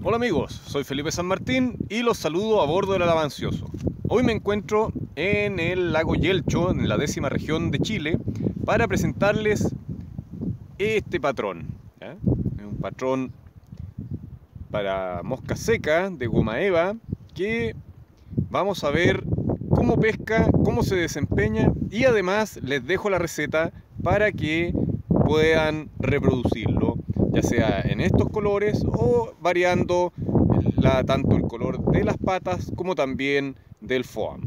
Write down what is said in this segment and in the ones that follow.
Hola amigos, soy Felipe San Martín y los saludo a bordo del Alavancioso. Hoy me encuentro en el lago Yelcho, en la 10ª región de Chile, para presentarles este patrón. ¿Ya? Es un patrón para mosca seca de goma eva que vamos a ver cómo pesca, cómo se desempeña y además les dejo la receta para que puedan reproducirlo, ya sea en estos colores o variando tanto el color de las patas como también del foam.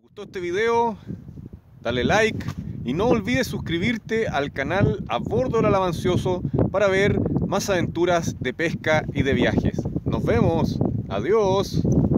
gustó este video, dale like y no olvides suscribirte al canal A Bordo del Alavancioso para ver más aventuras de pesca y de viajes. Nos vemos, adiós.